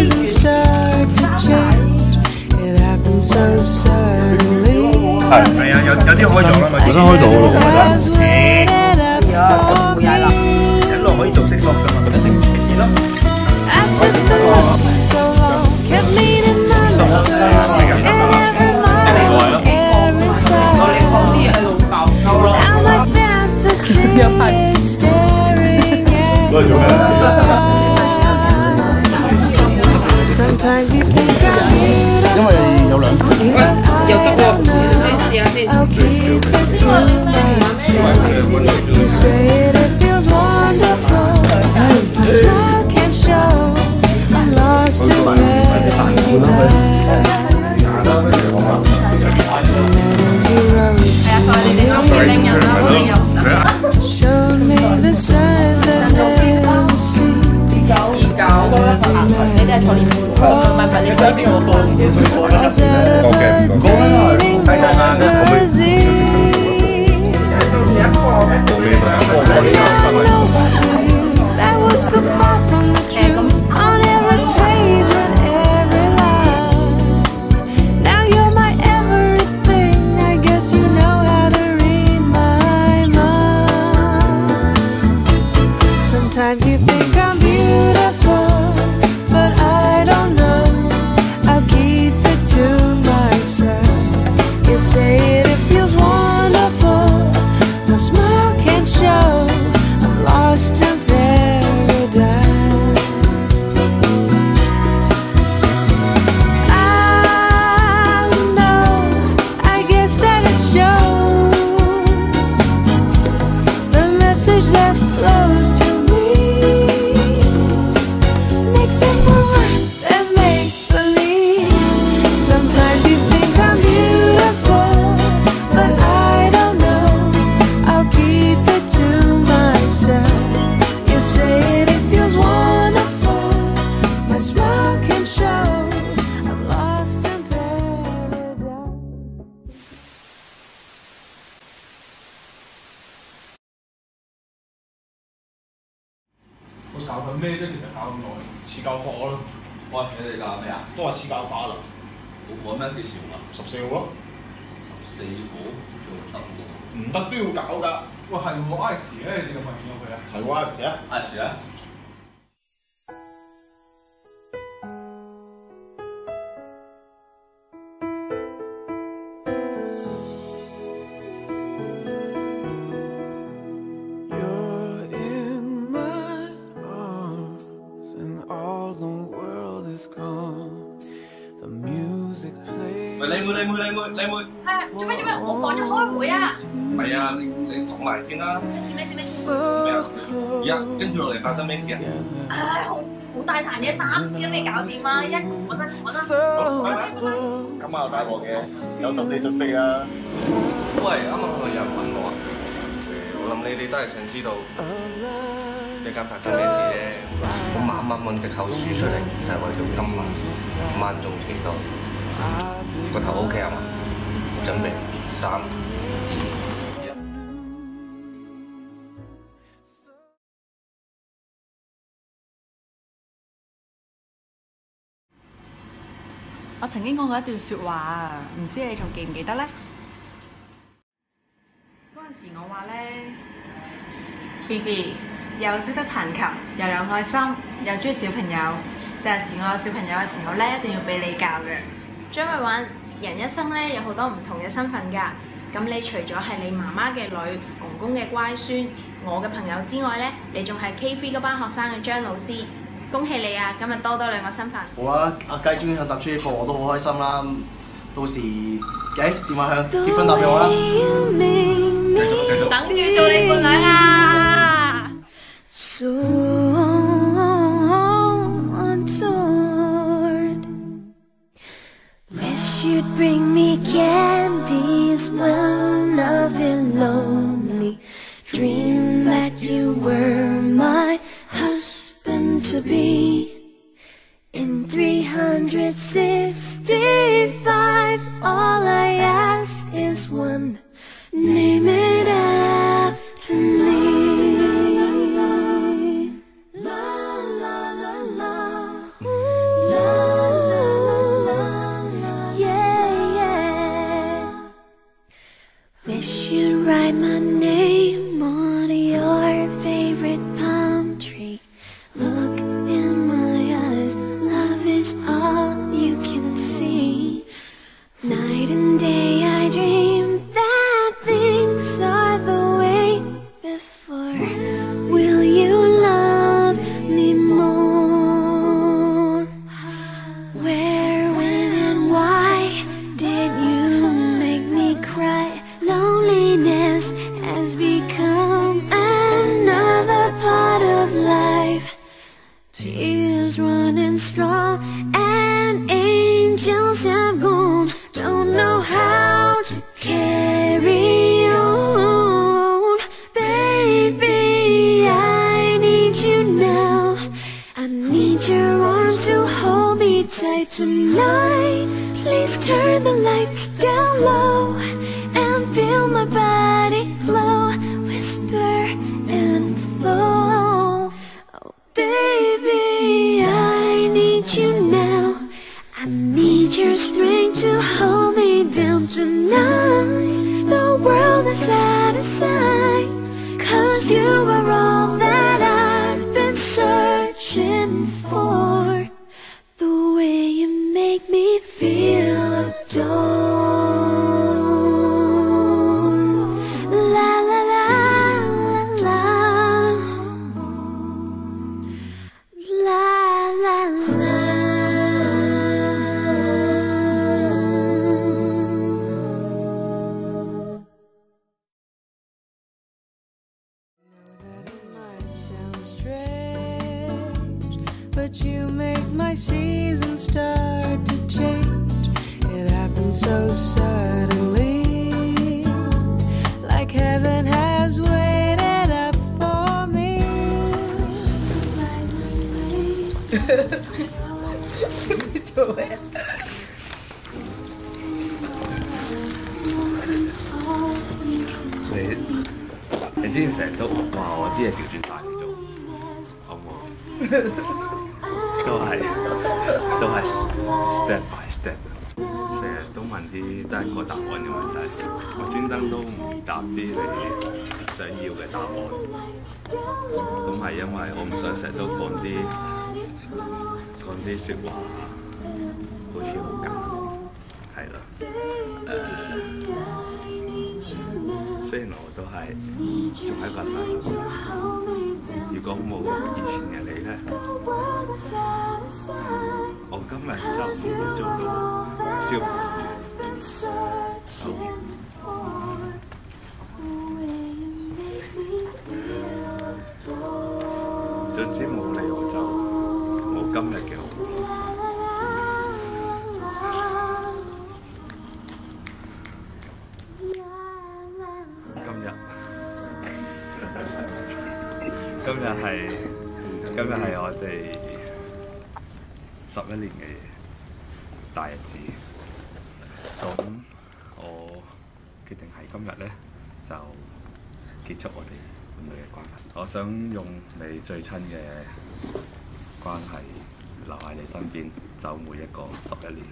doesn't start to change. It happens so suddenly. 係啊，有啲開咗啦嘛， 本身開到咯，係啦。 一路可以做色索㗎嘛，一定知啦。 I just been looking so long, kept meeting my mystery in every moment, every side. Now my fantasy is staring at your eyes. Sometimes you think I'm beautiful, 因為有兩盤。 I'll keep it to myself. You say it feels wonderful. My smile can't show. I'm lost in paradise. And as you wrote to me, showed me the signs I've never seen. I said about dating magazine. But now I know what with you, that was so far from the truth. On every page and every line. Now you're my everything. I guess you know how to read my mind. Sometimes you think I'm beautiful, but I don't know. I'll keep it to myself. You say it feels wonderful. My smile can't show. I'm lost in paradise. I know, I guess that it shows. The message that flows to me makes it more worth than make believe. Sometimes you think I'm beautiful, but I don't know. I'll keep it to myself. You say it feels wonderful. My smile can show. I'm lost in paradise. 佢教緊咩啫？其實教咁耐，次教課咯。 喂，你哋教咩啊？ 都話次教法啦， 我咩幾時用啊 14號咯， ？14號做得喎。 唔得都要搞㗎。 喂，係喎，Alex 咧，你有冇見到佢啊？ 係喎，Alex啊， 阿時咧？ You're in my arms, and all the world is gone. The music plays. 喂，靚妹， 係啊，做咩？我趕咗開會啊！ 唔係啊，你講埋先啦。 咩事？ 咩啊？而家跟住落嚟發生咩事啊？ 唉，好大壇嘢，3次都未搞掂啊！一講得。 今晚有大鑊嘅，有心理準備啊！ 喂，啱啱係咪有人揾我啊？我諗你哋都係想知道呢間發生咩事啫。我晚晚揾藉口輸出嚟，就係為咗今晚萬眾期待。個頭 OK 啊嘛？準備3、2、1。 我曾經講過一段説話啊，唔知你仲記唔記得呢？嗰陣時我話呢 Fifi 又識得彈琴，又有愛心，又中意小朋友。但係時我有小朋友嘅時候呢，一定要俾你教嘅。 張慧允，人一生咧有好多唔同嘅身份㗎。咁你除咗係你媽媽嘅女、公公嘅乖孫、我嘅朋友之外咧，你仲係 K3 嗰班學生嘅張老師。恭喜你啊！今日多2個身份。 好啊，阿雞終於肯踏出呢步，我都好開心啦。到時，電話響，結婚答俾我啦。 繼續。 等住做你伴娘啊！ So adored. Wish you'd bring me candies when I feel lonely. Dream that you were my husband to be. In 365, all I ask is one. Name it after me. La la la la. La me tight tonight. Please turn the lights down low and feel my body glow, whisper and flow. Oh baby, I need you now. I need your strength to hold me down tonight. The world is out of sight, 'cause you are all that I've been searching for. The way you make me feel adored. La la la la la la la. But you make my season start to change. It happens so suddenly, like heaven has waited up for me. 你之前成日都話我啲嘢調轉晒嚟做，好唔好？都係 step by step， 成日都問啲得一個答案嘅問題，我專登都唔答啲你想要嘅答案。咁係因為我唔想成日都講啲説話，好似好假，係咯。雖然我都係仲係一個細路仔，如果冇以前嘅你咧，我今日就唔會做到消防員。總之冇你我就冇今日嘅我。今日係我哋11年嘅大日子，咁我決定喺今日咧就結束我哋伴侶嘅關係。我想用你最親嘅關係留喺你身邊，走每一個11年。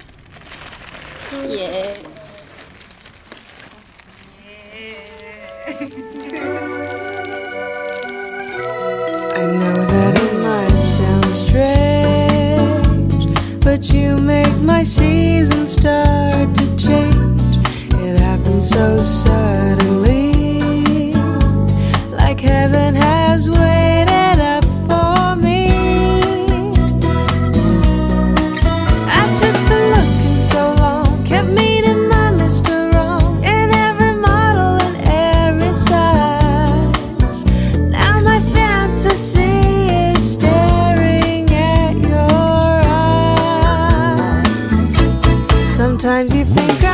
I know that it might sound strange, but you make my season start to change. It happens so suddenly, like heaven has waited up for me. I've just been looking so long, kept meeting my Mr. Wrong in every model and every size. Now my fantasy is staring at your eyes. Sometimes you think